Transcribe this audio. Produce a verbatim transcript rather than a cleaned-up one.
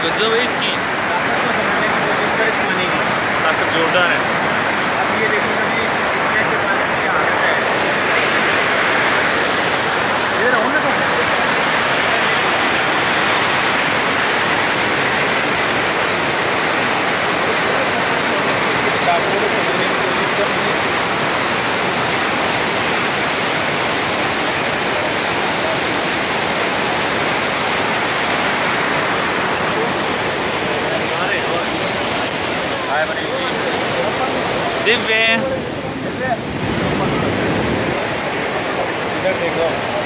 गजब है इसकी ताकत को समझने की कोशिश कर इस पानी की। ताकत जोरदार है। अब ये देखिए कभी इतने से पानी की हालत है। ये रहो ना तो ताकत को समझने की कोशिश कर दिव्य इधर देखो।